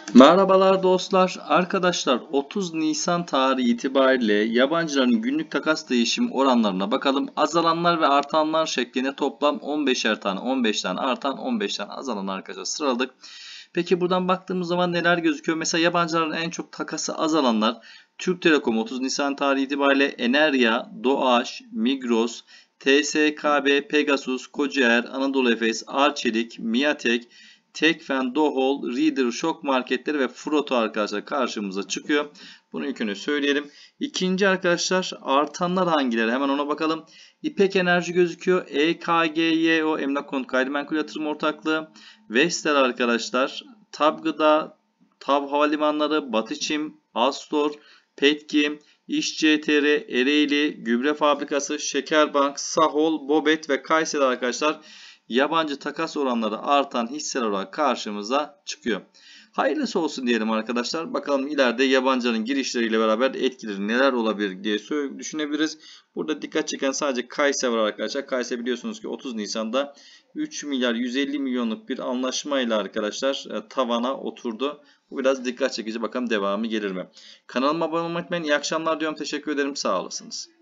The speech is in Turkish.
Merhabalar dostlar. Arkadaşlar 30 Nisan tarihi itibariyle yabancıların günlük takas değişim oranlarına bakalım. Azalanlar ve artanlar şeklinde toplam 15'er tane, 15 tane artan, 15 tane azalan arkadaşlar sıraladık. Peki buradan baktığımız zaman neler gözüküyor? Mesela yabancıların en çok takası azalanlar Türk Telekom 30 Nisan tarihi itibariyle Enerya, Doğaç, Migros, TSKB, Pegasus, Kocaer, Anadolu Efes, Arçelik, Miatek, Tekfen, Dohol, Reader, Şok Marketleri ve Froto arkadaşlar karşımıza çıkıyor. Bunu ilkini söyleyelim. İkinci arkadaşlar artanlar hangileri? Hemen ona bakalım. İpek Enerji gözüküyor. EKGYO Emlak Konut Gayrimenkul Yatırım Ortaklığı. Vestel arkadaşlar. Tab Gıda, Tab Havalimanları, Batıçim, Astor, Petkim, İş.CTR, Ereğli, Gübre Fabrikası, Şekerbank, Sahol, Bobet ve Kayseri arkadaşlar yabancı takas oranları artan hisseler olarak karşımıza çıkıyor. Hayırlısı olsun diyelim arkadaşlar. Bakalım ileride yabancıların girişleriyle beraber etkileri neler olabilir diye düşünebiliriz. Burada dikkat çeken sadece Kayse var arkadaşlar. Kayse biliyorsunuz ki 30 Nisan'da 3 milyar 150 milyonluk bir anlaşmayla arkadaşlar tavana oturdu. Bu biraz dikkat çekici. Bakalım devamı gelir mi? Kanalıma abone olmayı unutmayın. İyi akşamlar diyorum. Teşekkür ederim. Sağ olasınız.